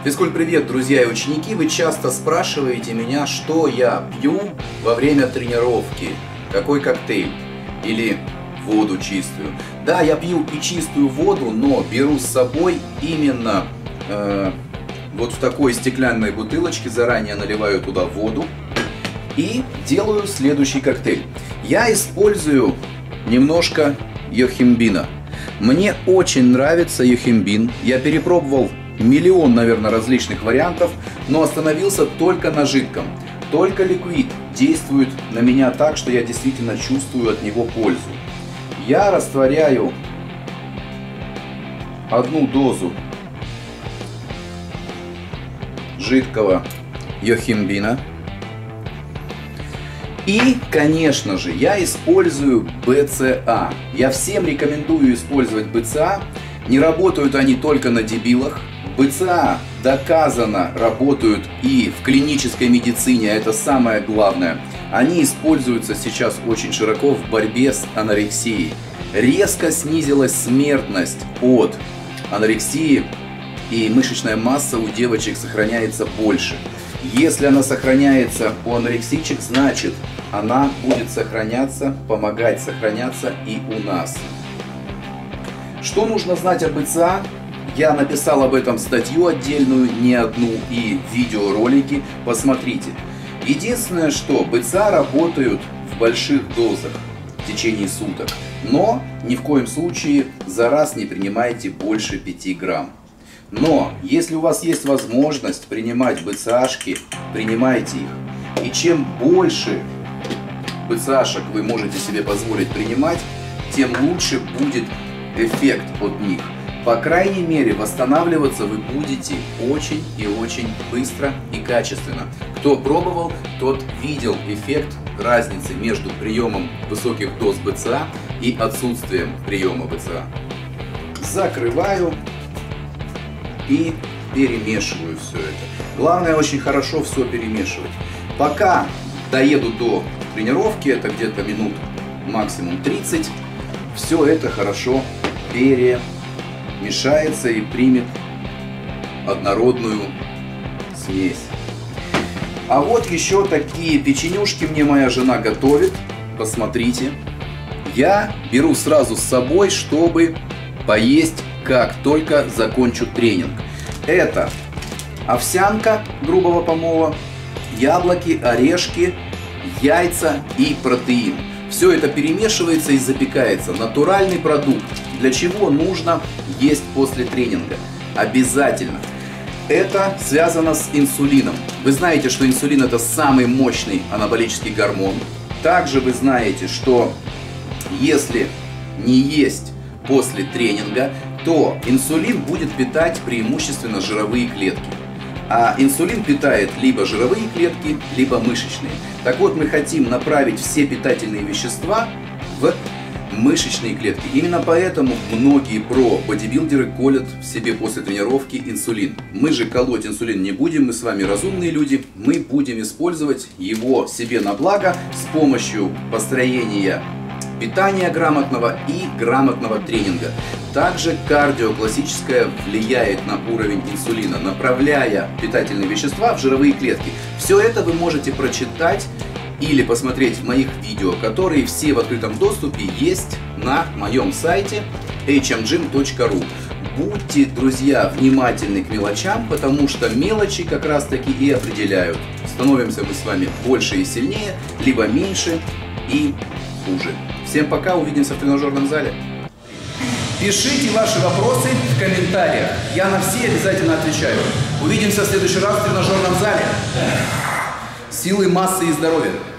Физкульт-привет, друзья и ученики! Вы часто спрашиваете меня, что я пью во время тренировки, какой коктейль или воду чистую. Да, я пью и чистую воду, но беру с собой именно вот в такой стеклянной бутылочке, заранее наливаю туда воду и делаю следующий коктейль. Я использую немножко йохимбина. Мне очень нравится йохимбин, я перепробовал миллион, наверное, различных вариантов, но остановился только на жидком. Только ликвид действует на меня так, что я действительно чувствую от него пользу. Я растворяю одну дозу жидкого йохимбина. И, конечно же, я использую БЦА. Я всем рекомендую использовать БЦА. Не работают они только на дебилах. БЦА доказано работают и в клинической медицине, это самое главное. Они используются сейчас очень широко в борьбе с анорексией. Резко снизилась смертность от анорексии, и мышечная масса у девочек сохраняется больше. Если она сохраняется у анорексичек, значит она будет сохраняться, помогать сохраняться и у нас. Что нужно знать о БЦА? Я написал об этом статью отдельную, не одну, и видеоролики. Посмотрите. Единственное, что БЦА работают в больших дозах в течение суток. Но ни в коем случае за раз не принимайте больше 5 грамм. Но если у вас есть возможность принимать БЦАшки, принимайте их. И чем больше БЦАшек вы можете себе позволить принимать, тем лучше будет эффект от них. По крайней мере, восстанавливаться вы будете очень и очень быстро и качественно. Кто пробовал, тот видел эффект разницы между приемом высоких доз БЦА и отсутствием приема БЦА. Закрываю и перемешиваю все это. Главное, очень хорошо все перемешивать. Пока доеду до тренировки, это где-то минут максимум 30, все это хорошо перемешается и примет однородную смесь. А вот еще такие печенюшки мне моя жена готовит. Посмотрите. Я беру сразу с собой, чтобы поесть, как только закончу тренинг. Это овсянка грубого помола, яблоки, орешки, яйца и протеин. Все это перемешивается и запекается. Натуральный продукт. Для чего нужно есть после тренинга? Обязательно. Это связано с инсулином. Вы знаете, что инсулин это самый мощный анаболический гормон. Также вы знаете, что если не есть после тренинга, то инсулин будет питать преимущественно жировые клетки. А инсулин питает либо жировые клетки, либо мышечные. Так вот, мы хотим направить все питательные вещества в мышечные клетки. Именно поэтому многие бодибилдеры колят себе после тренировки инсулин. Мы же колоть инсулин не будем, мы с вами разумные люди. Мы будем использовать его себе на благо с помощью построения питания грамотного и грамотного тренинга. Также кардио классическое влияет на уровень инсулина, направляя питательные вещества в жировые клетки. Все это вы можете прочитать или посмотреть в моих видео, которые все в открытом доступе есть на моем сайте hmgym.ru. Будьте, друзья, внимательны к мелочам, потому что мелочи как раз таки и определяют, становимся мы с вами больше и сильнее, либо меньше и хуже. Всем пока, увидимся в тренажерном зале. Пишите ваши вопросы в комментариях, я на все обязательно отвечаю. Увидимся в следующий раз в тренажерном зале. Силы, массы и здоровья!